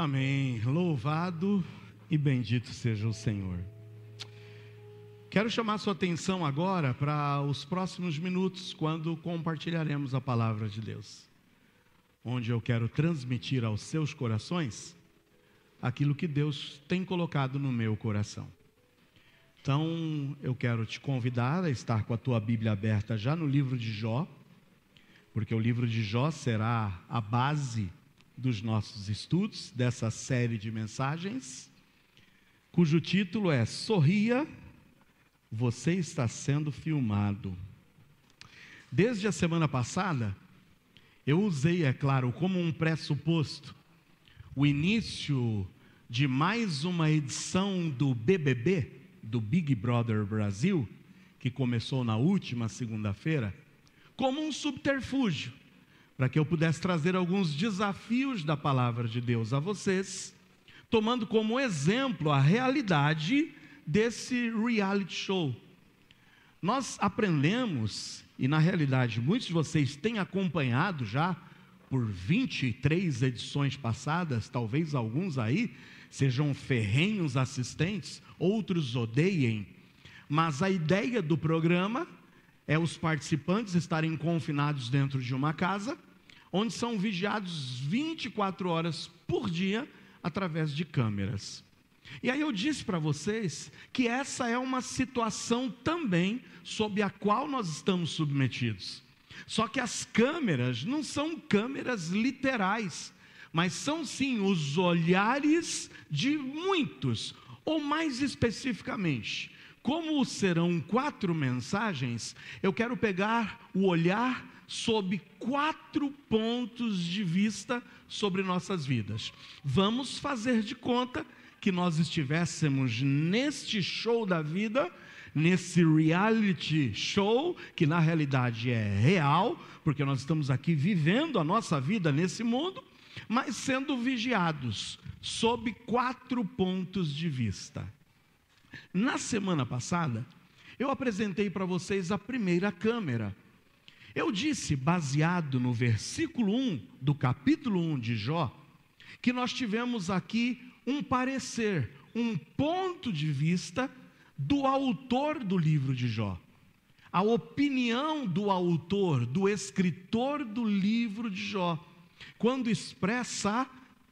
Amém. Louvado e bendito seja o Senhor. Quero chamar sua atenção agora para os próximos minutos, quando compartilharemos a palavra de Deus, onde eu quero transmitir aos seus corações aquilo que Deus tem colocado no meu coração. Então, eu quero te convidar a estar com a tua Bíblia aberta já no livro de Jó, porque o livro de Jó será a base dos nossos estudos, dessa série de mensagens, cujo título é Sorria, você está sendo filmado. Desde a semana passada, eu usei, é claro, como um pressuposto, o início de mais uma edição do BBB, do Big Brother Brasil, que começou na última segunda-feira, como um subterfúgio, para que eu pudesse trazer alguns desafios da palavra de Deus a vocês, tomando como exemplo a realidade desse reality show. Nós aprendemos, e na realidade muitos de vocês têm acompanhado já por 23 edições passadas, talvez alguns aí sejam ferrenhos assistentes, outros odeiem, mas a ideia do programa é os participantes estarem confinados dentro de uma casa, onde são vigiados 24 horas por dia, através de câmeras. E aí eu disse para vocês que essa é uma situação também sob a qual nós estamos submetidos. Só que as câmeras não são câmeras literais, mas são sim os olhares de muitos, ou mais especificamente, como serão 4 mensagens, eu quero pegar o olhar sob 4 pontos de vista sobre nossas vidas. Vamos fazer de conta que nós estivéssemos neste show da vida, nesse reality show, que na realidade é real, porque nós estamos aqui vivendo a nossa vida nesse mundo, mas sendo vigiados sob 4 pontos de vista. Na semana passada, eu apresentei para vocês a primeira câmera. Eu disse, baseado no versículo 1 do capítulo 1 de Jó, que nós tivemos aqui um parecer, um ponto de vista do autor do livro de Jó. A opinião do autor, do escritor do livro de Jó, quando expressa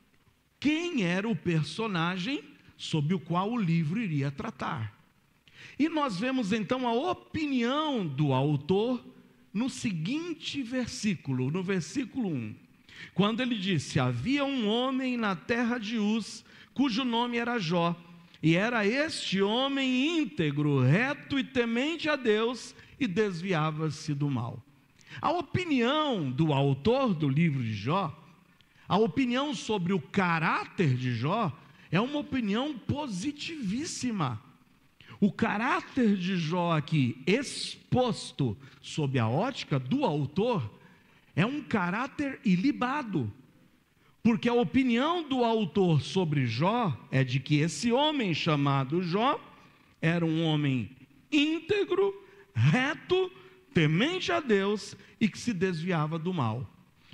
quem era o personagem sobre o qual o livro iria tratar. E nós vemos então a opinião do autor no seguinte versículo, no versículo 1. Quando ele disse, havia um homem na terra de Uz, cujo nome era Jó, e era este homem íntegro, reto e temente a Deus, e desviava-se do mal. A opinião do autor do livro de Jó, a opinião sobre o caráter de Jó, é uma opinião positivíssima. O caráter de Jó aqui, exposto sob a ótica do autor, é um caráter ilibado. Porque a opinião do autor sobre Jó é de que esse homem chamado Jó era um homem íntegro, reto, temente a Deus e que se desviava do mal.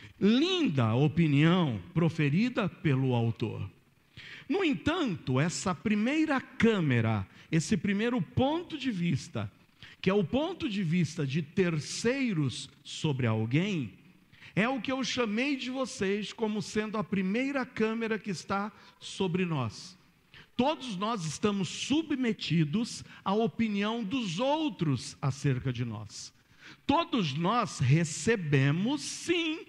Linda opinião proferida pelo autor. No entanto, essa primeira câmera, esse primeiro ponto de vista, que é o ponto de vista de terceiros sobre alguém, é o que eu chamei de vocês como sendo a primeira câmera que está sobre nós. Todos nós estamos submetidos à opinião dos outros acerca de nós. Todos nós recebemos, sim,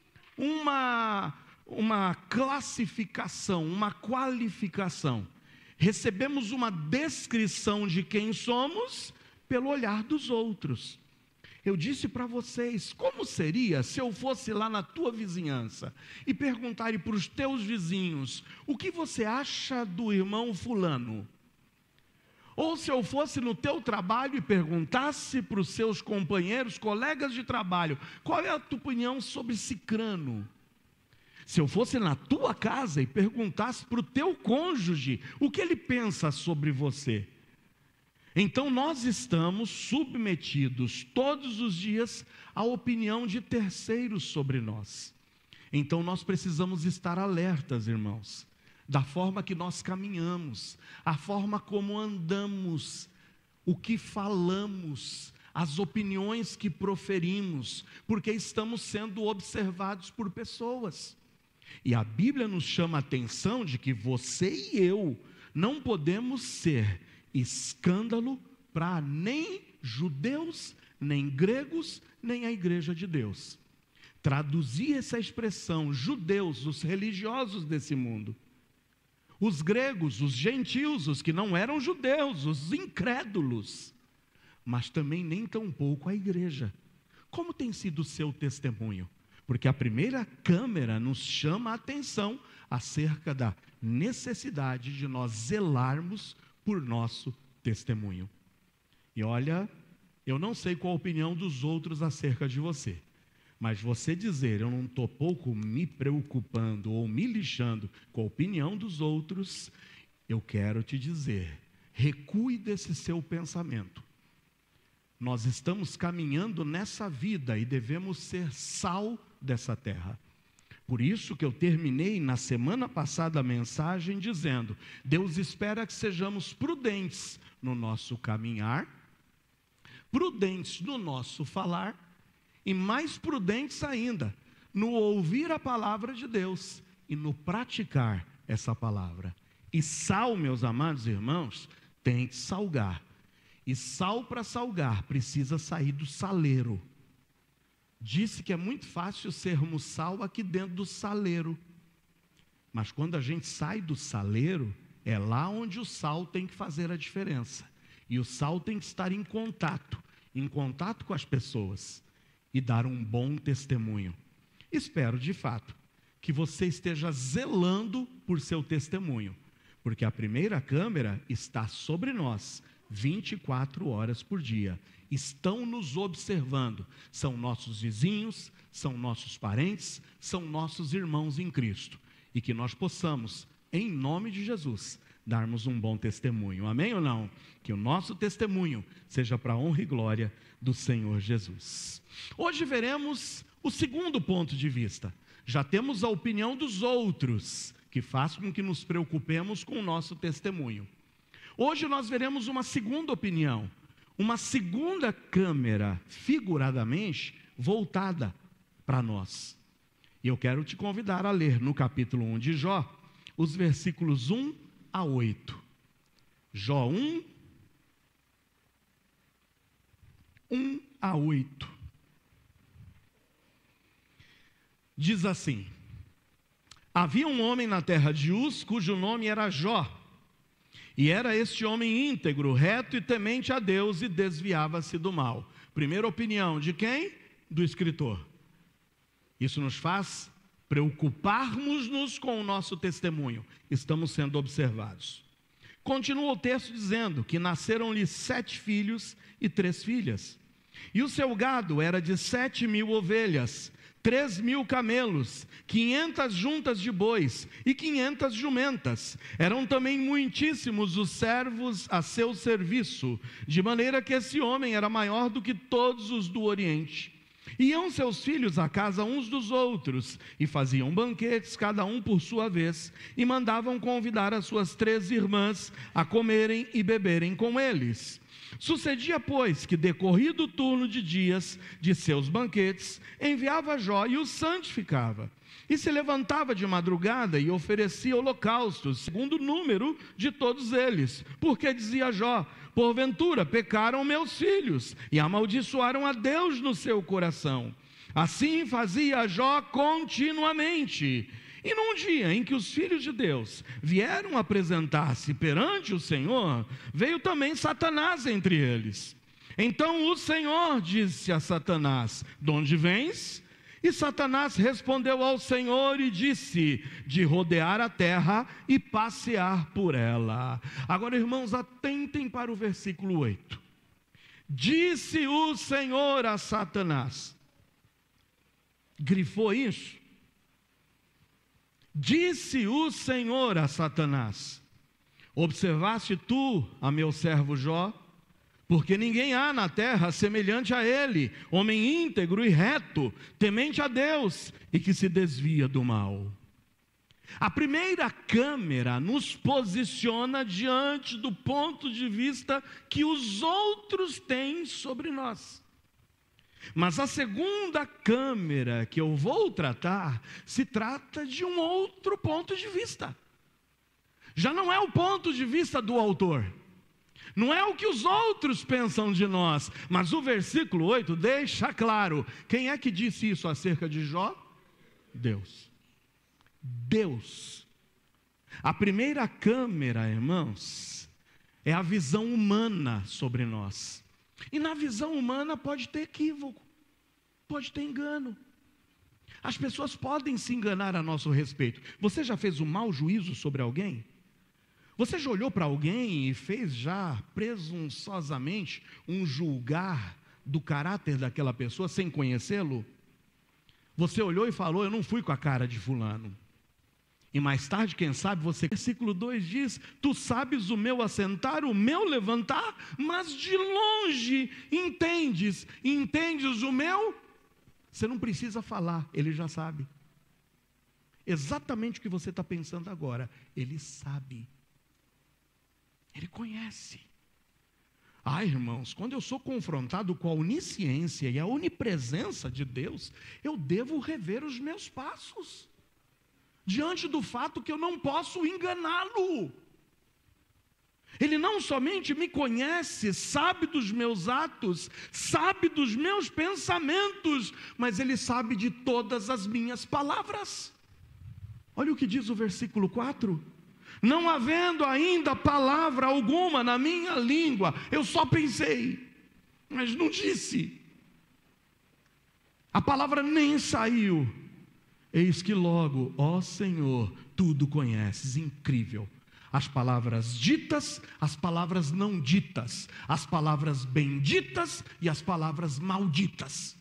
uma classificação, uma qualificação. Recebemos uma descrição de quem somos pelo olhar dos outros. Eu disse para vocês, como seria se eu fosse lá na tua vizinhança e perguntar para os teus vizinhos, o que você acha do irmão fulano? Ou se eu fosse no teu trabalho e perguntasse para os seus companheiros, colegas de trabalho, qual é a tua opinião sobre cicrano? Se eu fosse na tua casa e perguntasse para o teu cônjuge, o que ele pensa sobre você? Então nós estamos submetidos todos os dias à opinião de terceiros sobre nós. Então nós precisamos estar alertas, irmãos. da forma que nós caminhamos, a forma como andamos, o que falamos, as opiniões que proferimos, porque estamos sendo observados por pessoas. E a Bíblia nos chama a atenção de que você e eu não podemos ser escândalo para nem judeus, nem gregos, nem a igreja de Deus. Traduzir essa expressão, judeus, os religiosos desse mundo, os gregos, os gentios, os que não eram judeus, os incrédulos, mas também nem tampouco a igreja. Como tem sido o seu testemunho? Porque a primeira câmera nos chama a atenção acerca da necessidade de nós zelarmos por nosso testemunho. E olha, eu não sei qual a opinião dos outros acerca de você, mas você dizer, eu não estou pouco me preocupando ou me lixando com a opinião dos outros, eu quero te dizer, recue desse seu pensamento. Nós estamos caminhando nessa vida e devemos ser sal dessa terra. Por isso que eu terminei na semana passada a mensagem dizendo, Deus espera que sejamos prudentes no nosso caminhar, prudentes no nosso falar, e mais prudentes ainda, no ouvir a palavra de Deus e no praticar essa palavra. E sal, meus amados irmãos, tem que salgar. E sal para salgar precisa sair do saleiro. Disse que é muito fácil sermos sal aqui dentro do saleiro. Mas quando a gente sai do saleiro, é lá onde o sal tem que fazer a diferença. E o sal tem que estar em contato com as pessoas. E dar um bom testemunho. Espero, de fato, que você esteja zelando por seu testemunho, porque a primeira câmera está sobre nós, 24 horas por dia. Estão nos observando, são nossos vizinhos, são nossos parentes, são nossos irmãos em Cristo. E que nós possamos, em nome de Jesus, darmos um bom testemunho. Amém ou não? Que o nosso testemunho seja para a honra e glória do Senhor Jesus. Hoje veremos o segundo ponto de vista. Já temos a opinião dos outros, que faz com que nos preocupemos com o nosso testemunho. Hoje nós veremos uma segunda opinião, uma segunda câmera, figuradamente, voltada para nós. E eu quero te convidar a ler no capítulo 1 de Jó, os versículos 1 a 8. Jó 1, 1 a 8. Diz assim: havia um homem na terra de Uz, cujo nome era Jó, e era este homem íntegro, reto e temente a Deus, e desviava-se do mal. Primeira opinião de quem? Do escritor. Isso nos faz preocuparmos-nos com o nosso testemunho. Estamos sendo observados. Continua o texto dizendo que nasceram-lhe 7 filhos e 3 filhas. E o seu gado era de 7.000 ovelhas, 3.000 camelos, 500 juntas de bois e 500 jumentas. Eram também muitíssimos os servos a seu serviço, de maneira que esse homem era maior do que todos os do Oriente. Iam seus filhos à casa uns dos outros, e faziam banquetes, cada um por sua vez, e mandavam convidar as suas 3 irmãs a comerem e beberem com eles. Sucedia, pois, que decorrido o turno de dias de seus banquetes, enviava Jó e os santificava. E se levantava de madrugada e oferecia holocaustos, segundo o número de todos eles. Porque dizia Jó: porventura pecaram meus filhos e amaldiçoaram a Deus no seu coração. Assim fazia Jó continuamente. E num dia em que os filhos de Deus vieram apresentar-se perante o Senhor, veio também Satanás entre eles. Então o Senhor disse a Satanás: de onde vens? E Satanás respondeu ao Senhor e disse: de rodear a terra e passear por ela. Agora, irmãos, atentem para o versículo 8. Disse o Senhor a Satanás. Grifou isso? Disse o Senhor a Satanás: observaste tu a meu servo Jó? Porque ninguém há na terra semelhante a ele, homem íntegro e reto, temente a Deus e que se desvia do mal. A primeira câmera nos posiciona diante do ponto de vista que os outros têm sobre nós. Mas a segunda câmera que eu vou tratar, se trata de um outro ponto de vista. Já não é o ponto de vista do autor. Não é o que os outros pensam de nós. Mas o versículo 8 deixa claro. Quem é que disse isso acerca de Jó? Deus. Deus. A primeira câmera, irmãos, é a visão humana sobre nós. E na visão humana pode ter equívoco, pode ter engano. As pessoas podem se enganar a nosso respeito. Você já fez um mau juízo sobre alguém? Você já olhou para alguém e fez já presunçosamente um julgar do caráter daquela pessoa sem conhecê-lo? Você olhou e falou: eu não fui com a cara de fulano. E mais tarde, quem sabe, você... Versículo 2 diz: tu sabes o meu assentar, o meu levantar, mas de longe entendes o meu... Você não precisa falar, ele já sabe. Exatamente o que você está pensando agora, ele sabe. Ele conhece. Irmãos, quando eu sou confrontado com a onisciência e a onipresença de Deus, eu devo rever os meus passos, diante do fato que eu não posso enganá-lo. Ele não somente me conhece, sabe dos meus atos, sabe dos meus pensamentos, mas Ele sabe de todas as minhas palavras. Olha o que diz o versículo 4. Não havendo ainda palavra alguma na minha língua, eu só pensei, mas não disse. A palavra nem saiu. Eis que logo, ó Senhor, tudo conheces. Incrível. As palavras ditas, as palavras não ditas, as palavras benditas e as palavras malditas.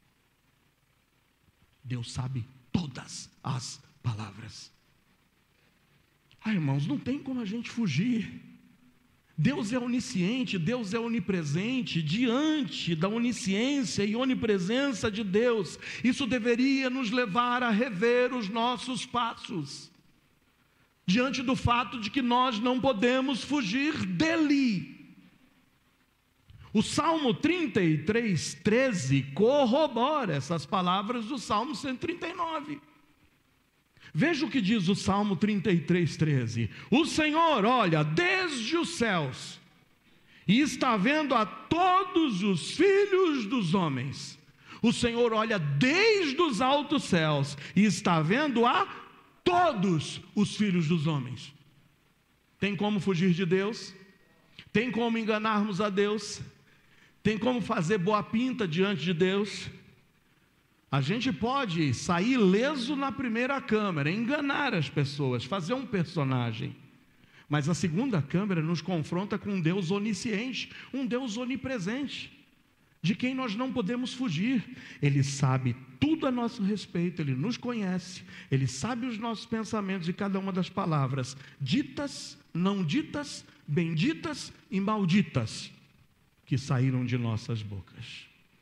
Deus sabe todas as palavras. Irmãos, não tem como a gente fugir. Deus é onisciente, Deus é onipresente. Diante da onisciência e onipresença de Deus, isso deveria nos levar a rever os nossos passos, diante do fato de que nós não podemos fugir dele. O Salmo 33, 13 corrobora essas palavras do Salmo 139. Veja o que diz o Salmo 33, 13. O Senhor olha desde os céus e está vendo a todos os filhos dos homens. O Senhor olha desde os altos céus e está vendo a todos os filhos dos homens. Tem como fugir de Deus? Tem como enganarmos a Deus? Tem como fazer boa pinta diante de Deus? A gente pode sair ileso na primeira câmera, enganar as pessoas, fazer um personagem. Mas a segunda câmera nos confronta com um Deus onisciente, um Deus onipresente, de quem nós não podemos fugir. Ele sabe tudo a nosso respeito, Ele nos conhece, Ele sabe os nossos pensamentos e cada uma das palavras, ditas, não ditas, benditas e malditas, que saíram de nossas bocas.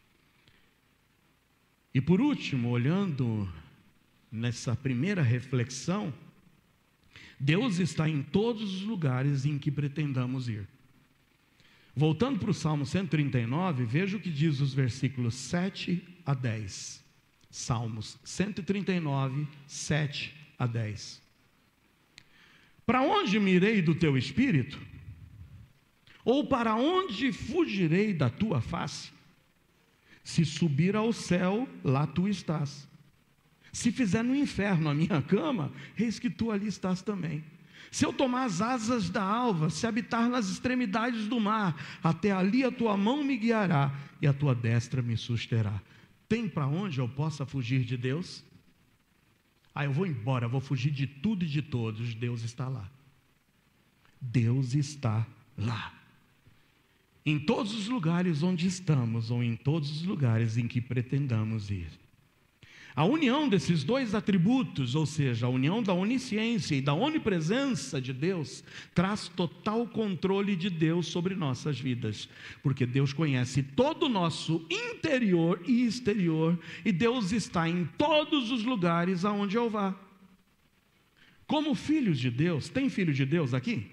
E por último, olhando nessa primeira reflexão, Deus está em todos os lugares em que pretendamos ir. Voltando para o Salmo 139, veja o que diz os versículos 7 a 10. Salmos 139, 7 a 10. Para onde me irei do teu espírito? Ou para onde fugirei da tua face? Se subir ao céu, lá tu estás. Se fizer no inferno a minha cama, eis que tu ali estás também. Se eu tomar as asas da alva, se habitar nas extremidades do mar, até ali a tua mão me guiará e a tua destra me susterá. Tem para onde eu possa fugir de Deus? Eu vou embora, vou fugir de tudo e de todos. Deus está lá. Deus está lá. Em todos os lugares onde estamos, ou em todos os lugares em que pretendamos ir. A união desses dois atributos, ou seja, a união da onisciência e da onipresença de Deus, traz total controle de Deus sobre nossas vidas, porque Deus conhece todo o nosso interior e exterior, e Deus está em todos os lugares aonde eu vá. como filhos de Deus. Tem filho de Deus aqui?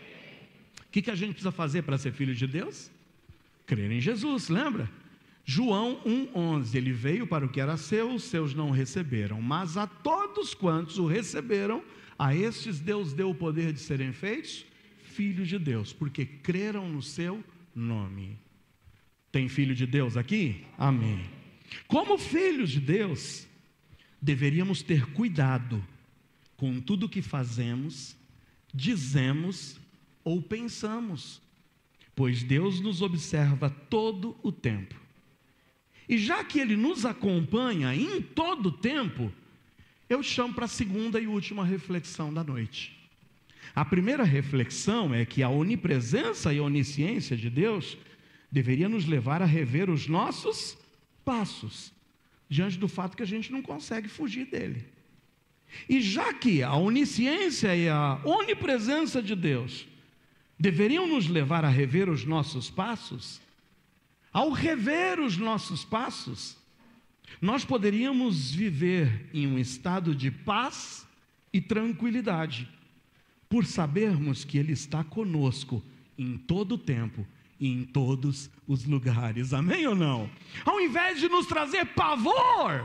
O que a gente precisa fazer para ser filho de Deus? Crer em Jesus, lembra? João 1,11, ele veio para o que era seu, os seus não receberam, mas a todos quantos o receberam, a estes Deus deu o poder de serem feitos filhos de Deus, porque creram no seu nome. Tem filho de Deus aqui? Amém. Como filhos de Deus, deveríamos ter cuidado com tudo que fazemos, dizemos ou pensamos, pois Deus nos observa todo o tempo. E já que Ele nos acompanha em todo o tempo, eu chamo para a segunda e última reflexão da noite. A primeira reflexão é que a onipresença e a onisciência de Deus deveria nos levar a rever os nossos passos, diante do fato que a gente não consegue fugir dele. E já que a onisciência e a onipresença de Deus deveriam nos levar a rever os nossos passos, ao rever os nossos passos, nós poderíamos viver em um estado de paz e tranquilidade, por sabermos que Ele está conosco em todo o tempo e em todos os lugares. Amém ou não? Ao invés de nos trazer pavor,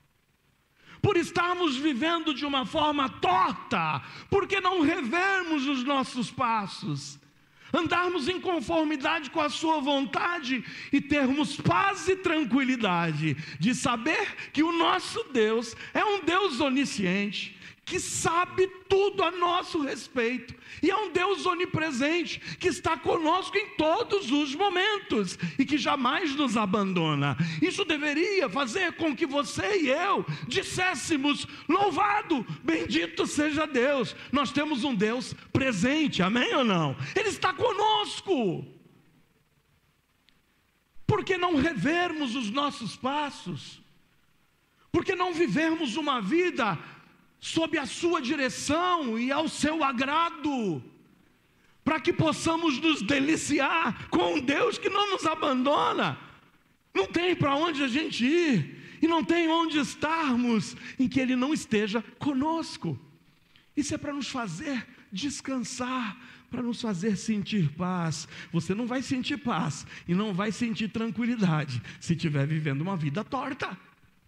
por estarmos vivendo de uma forma torta, porque não revermos os nossos passos, andarmos em conformidade com a sua vontade e termos paz e tranquilidade de saber que o nosso Deus é um Deus onisciente, que sabe tudo a nosso respeito, e é um Deus onipresente, que está conosco em todos os momentos, e que jamais nos abandona. Isso deveria fazer com que você e eu disséssemos: louvado, bendito seja Deus, nós temos um Deus presente, amém ou não? Ele está conosco. Por que não revermos os nossos passos? Por que não vivermos uma vida sob a sua direção e ao seu agrado, para que possamos nos deliciar com um Deus que não nos abandona, não tem para onde a gente ir, e não tem onde estarmos em que Ele não esteja conosco. Isso é para nos fazer descansar, para nos fazer sentir paz. Você não vai sentir paz e não vai sentir tranquilidade se estiver vivendo uma vida torta,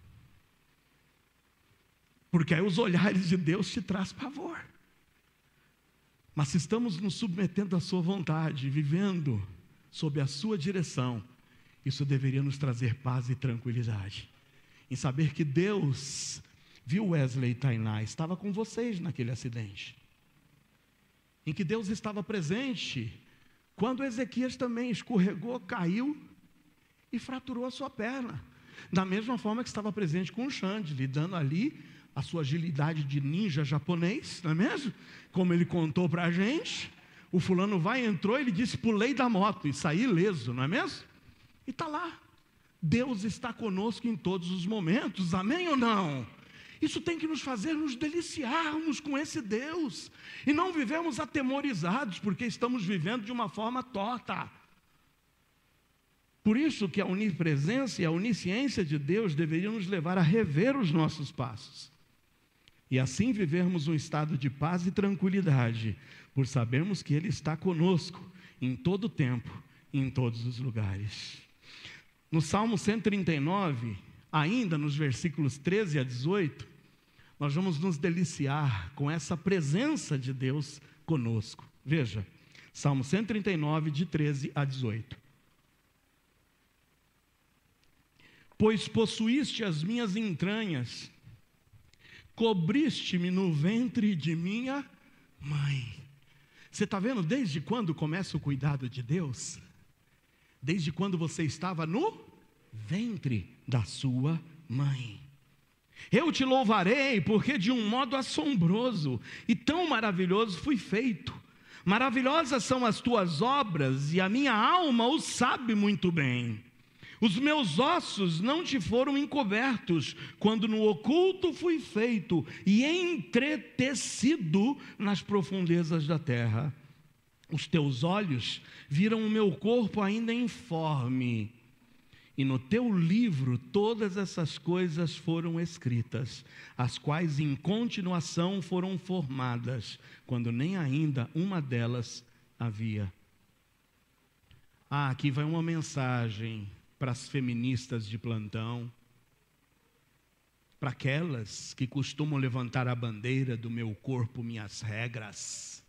porque aí os olhares de Deus te trazem pavor. Mas se estamos nos submetendo à sua vontade, vivendo sob a sua direção, isso deveria nos trazer paz e tranquilidade, em saber que Deus viu Wesley e Tainá, estava com vocês naquele acidente, em que Deus estava presente, quando Ezequias também escorregou, caiu e fraturou a sua perna, da mesma forma que estava presente com o Xande, lhe dando ali a sua agilidade de ninja japonês, não é mesmo? Como ele contou para a gente, o fulano entrou, ele disse: pulei da moto e saí ileso, não é mesmo? E está lá, Deus está conosco em todos os momentos, amém ou não? Isso tem que nos fazer nos deliciarmos com esse Deus, e não vivemos atemorizados, porque estamos vivendo de uma forma torta. Por isso que a onipresença e a onisciência de Deus deveriam nos levar a rever os nossos passos, e assim vivermos um estado de paz e tranquilidade, por sabermos que Ele está conosco em todo o tempo, em todos os lugares. No Salmo 139, ainda nos versículos 13 a 18, nós vamos nos deliciar com essa presença de Deus conosco. Veja, Salmo 139, de 13 a 18. Pois possuíste as minhas entranhas, cobriste-me no ventre de minha mãe. Você está vendo desde quando começa o cuidado de Deus? Desde quando você estava no ventre da sua mãe. Eu te louvarei, porque de um modo assombroso e tão maravilhoso fui feito. Maravilhosas são as tuas obras, e a minha alma o sabe muito bem. Os meus ossos não te foram encobertos, quando no oculto fui feito e entretecido nas profundezas da terra. Os teus olhos viram o meu corpo ainda informe, e no teu livro todas essas coisas foram escritas, as quais em continuação foram formadas, quando nem ainda uma delas havia. Aqui vai uma mensagem para as feministas de plantão, para aquelas que costumam levantar a bandeira do meu corpo, minhas regras.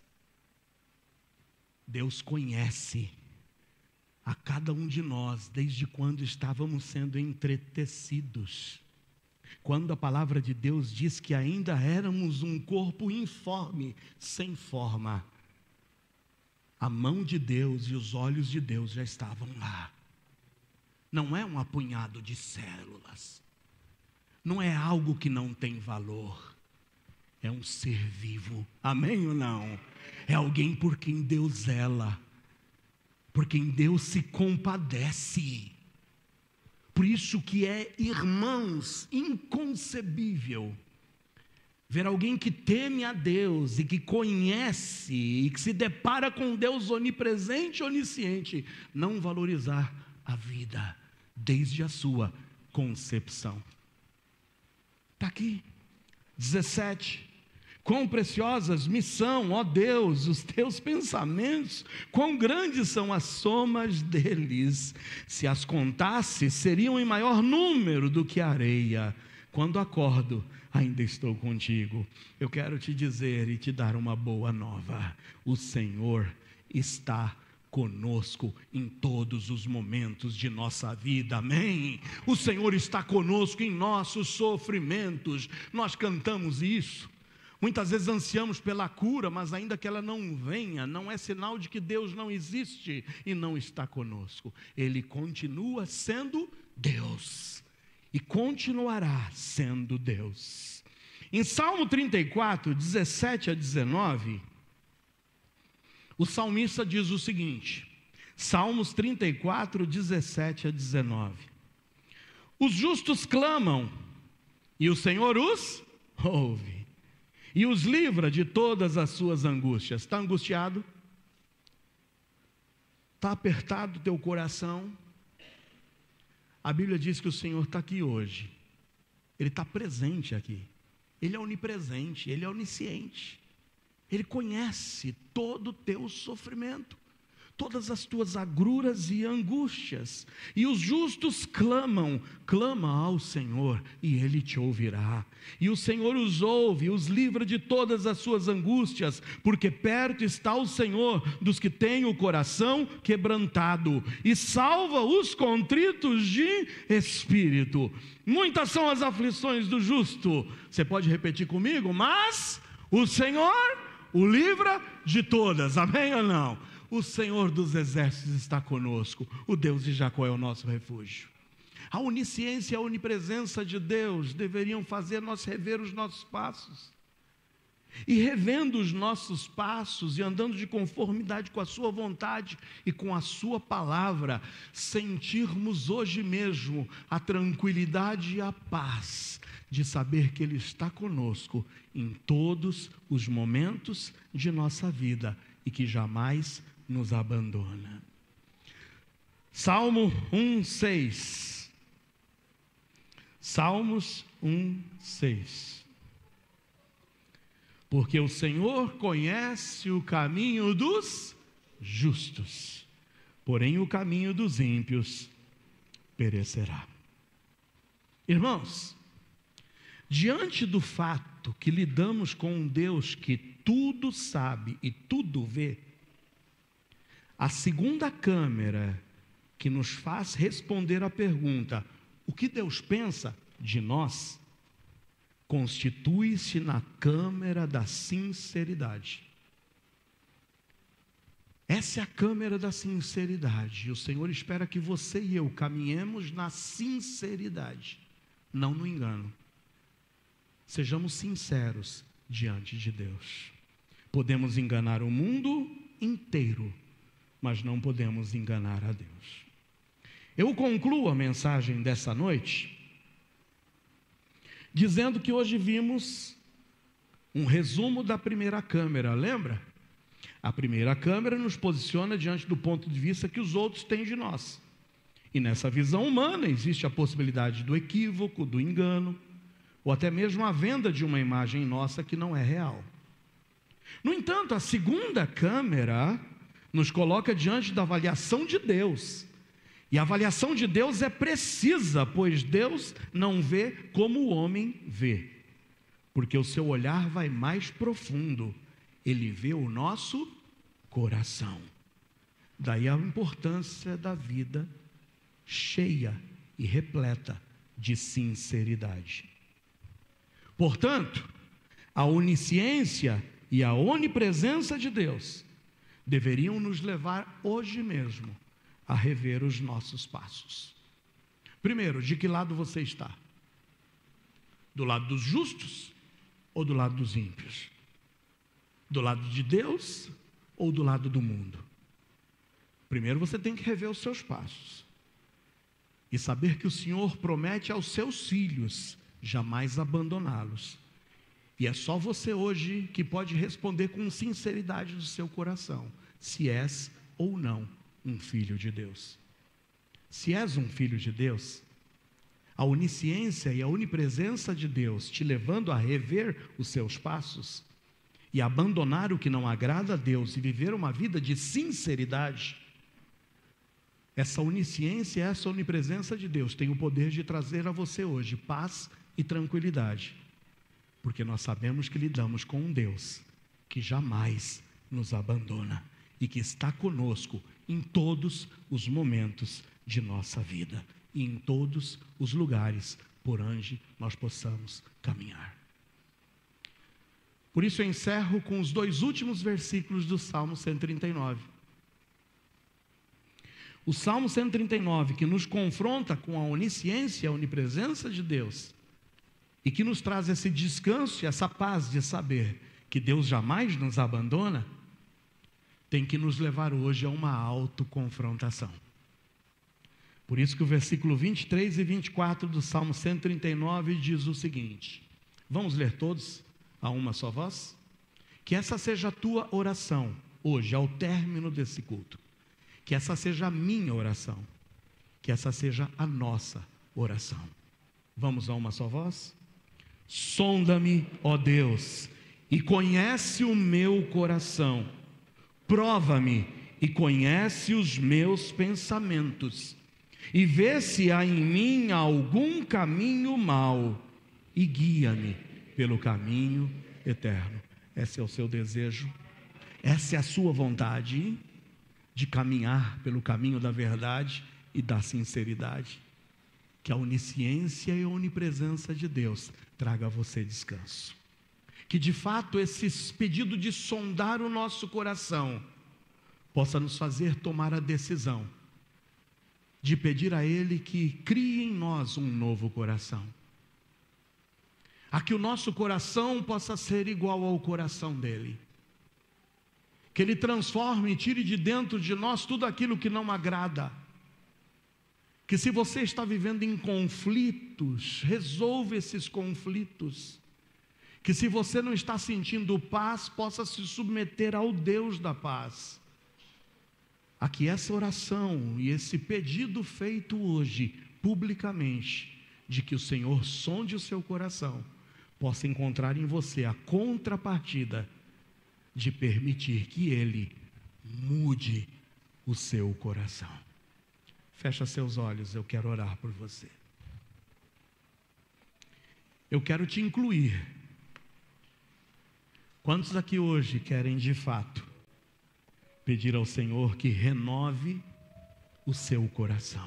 Deus conhece a cada um de nós, desde quando estávamos sendo entretecidos. Quando a palavra de Deus diz que ainda éramos um corpo informe, sem forma, a mão de Deus e os olhos de Deus já estavam lá. Não é um apunhado de células, não é algo que não tem valor, é um ser vivo, amém ou não? É alguém por quem Deus zela, por quem Deus se compadece. Por isso que é, irmãos, inconcebível ver alguém que teme a Deus e que conhece e que se depara com Deus onipresente e onisciente, não valorizar a vida desde a sua concepção. Está aqui, 17. Quão preciosas me são, ó Deus, os teus pensamentos, quão grandes são as somas deles. Se as contasse, seriam em maior número do que a areia. Quando acordo, ainda estou contigo. Eu quero te dizer e te dar uma boa nova. O Senhor está conosco em todos os momentos de nossa vida, amém? O Senhor está conosco em nossos sofrimentos. Nós cantamos isso. Muitas vezes ansiamos pela cura, mas ainda que ela não venha, não é sinal de que Deus não existe e não está conosco. Ele continua sendo Deus e continuará sendo Deus. Em Salmo 34, 17 a 19, o salmista diz o seguinte, Salmos 34, 17 a 19. Os justos clamam e o Senhor os ouve e os livra de todas as suas angústias. Está angustiado? Está apertado o teu coração? A Bíblia diz que o Senhor está aqui hoje. Ele está presente aqui. Ele é onipresente, Ele é onisciente. Ele conhece todo o teu sofrimento, todas as tuas agruras e angústias. E os justos clamam, clama ao Senhor e Ele te ouvirá. E o Senhor os ouve, os livra de todas as suas angústias, porque perto está o Senhor dos que têm o coração quebrantado, e salva os contritos de espírito. Muitas são as aflições do justo. Você pode repetir comigo? Mas o Senhor o livra de todas, amém ou não? O Senhor dos exércitos está conosco, o Deus de Jacó é o nosso refúgio. A onisciência e a onipresença de Deus deveriam fazer nós rever os nossos passos. E revendo os nossos passos e andando de conformidade com a sua vontade e com a sua palavra, sentirmos hoje mesmo a tranquilidade e a paz de saber que Ele está conosco em todos os momentos de nossa vida e que jamais nos abandona. Salmo 1:6. Salmos 1:6. Porque o Senhor conhece o caminho dos justos, porém o caminho dos ímpios perecerá. Irmãos, diante do fato que lidamos com um Deus que tudo sabe e tudo vê, a segunda câmera que nos faz responder à pergunta, o que Deus pensa de nós, constitui-se na câmera da sinceridade. Essa é a câmera da sinceridade, e o Senhor espera que você e eu caminhemos na sinceridade, não no engano. Sejamos sinceros diante de Deus. Podemos enganar o mundo inteiro, mas não podemos enganar a Deus. Eu concluo a mensagem dessa noite dizendo que hoje vimos um resumo da primeira câmera, lembra? A primeira câmera nos posiciona diante do ponto de vista que os outros têm de nós. E nessa visão humana existe a possibilidade do equívoco, do engano, ou até mesmo a venda de uma imagem nossa que não é real. No entanto, a segunda câmera nos coloca diante da avaliação de Deus. E a avaliação de Deus é precisa, pois Deus não vê como o homem vê. Porque o seu olhar vai mais profundo. Ele vê o nosso coração. Daí a importância da vida cheia e repleta de sinceridade. Portanto, a onisciência e a onipresença de Deus deveriam nos levar hoje mesmo a rever os nossos passos. Primeiro, de que lado você está? Do lado dos justos ou do lado dos ímpios? Do lado de Deus ou do lado do mundo? Primeiro você tem que rever os seus passos e saber que o Senhor promete aos seus filhos jamais abandoná-los. E é só você hoje que pode responder com sinceridade do seu coração, se és ou não um filho de Deus. Se és um filho de Deus, a onisciência e a onipresença de Deus te levando a rever os seus passos e abandonar o que não agrada a Deus e viver uma vida de sinceridade, essa onisciência, essa onipresença de Deus tem o poder de trazer a você hoje paz e tranquilidade, porque nós sabemos que lidamos com um Deus que jamais nos abandona e que está conosco em todos os momentos de nossa vida e em todos os lugares por onde nós possamos caminhar. Por isso eu encerro com os 2 últimos versículos do Salmo 139. O Salmo 139, que nos confronta com a onisciência e a onipresença de Deus, e que nos traz esse descanso e essa paz de saber que Deus jamais nos abandona, tem que nos levar hoje a uma autoconfrontação. Por isso que o versículo 23 e 24 do Salmo 139 diz o seguinte, vamos ler todos a uma só voz? Que essa seja a tua oração hoje, ao término desse culto. Que essa seja a minha oração, que essa seja a nossa oração. Vamos a uma só voz? Sonda-me, ó Deus, e conhece o meu coração, prova-me e conhece os meus pensamentos, e vê se há em mim algum caminho mau, e guia-me pelo caminho eterno. Esse é o seu desejo? Essa é a sua vontade? De caminhar pelo caminho da verdade e da sinceridade. Que a onisciência e a onipresença de Deus traga a você descanso. Que de fato esse pedido de sondar o nosso coração possa nos fazer tomar a decisão de pedir a Ele que crie em nós um novo coração. A que o nosso coração possa ser igual ao coração dEle. Que Ele transforme e tire de dentro de nós tudo aquilo que não agrada. Que se você está vivendo em conflitos, resolva esses conflitos. Que se você não está sentindo paz, possa se submeter ao Deus da paz. A que essa oração e esse pedido feito hoje, publicamente, de que o Senhor sonde o seu coração, possa encontrar em você a contrapartida de permitir que Ele mude o seu coração. Fecha seus olhos, eu quero orar por você. Eu quero te incluir. Quantos aqui hoje querem de fato pedir ao Senhor que renove o seu coração?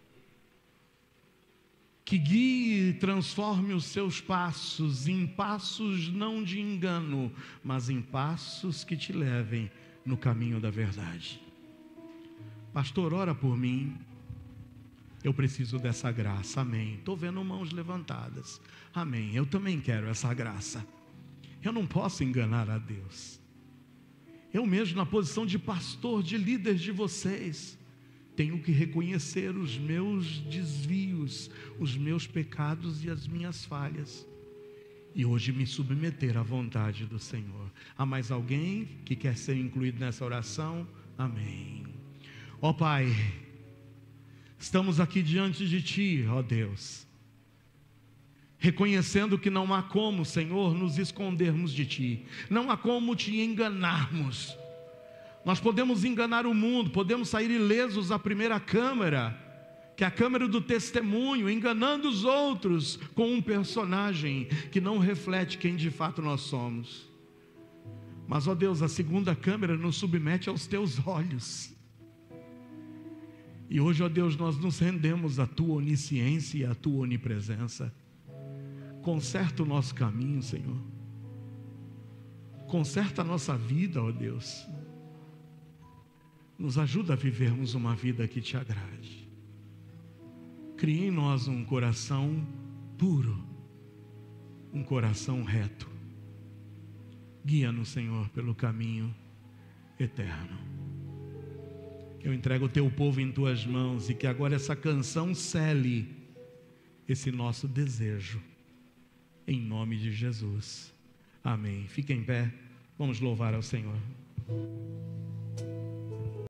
Que guie e transforme os seus passos em passos não de engano, mas em passos que te levem no caminho da verdade. Pastor, ora por mim. Eu preciso dessa graça, amém. Estou vendo mãos levantadas, amém. Eu também quero essa graça. Eu não posso enganar a Deus. Eu mesmo, na posição de pastor, de líder de vocês, tenho que reconhecer os meus desvios, os meus pecados e as minhas falhas. E hoje me submeter à vontade do Senhor. Há mais alguém que quer ser incluído nessa oração? Amém. Ó Pai, Estamos aqui diante de Ti, ó Deus, reconhecendo que não há como, Senhor, nos escondermos de Ti, não há como Te enganarmos. Nós podemos enganar o mundo, podemos sair ilesos à primeira câmara, que é a câmara do testemunho, enganando os outros com um personagem que não reflete quem de fato nós somos. Mas, ó Deus, a segunda câmara nos submete aos Teus olhos. E hoje, ó Deus, nós nos rendemos à Tua onisciência e à Tua onipresença. Conserta o nosso caminho, Senhor. Conserta a nossa vida, ó Deus. Nos ajuda a vivermos uma vida que Te agrade. Crie em nós um coração puro, um coração reto. Guia-nos, Senhor, pelo caminho eterno. Eu entrego o Teu povo em Tuas mãos e que agora essa canção cele esse nosso desejo. Em nome de Jesus. Amém. Fique em pé. Vamos louvar ao Senhor.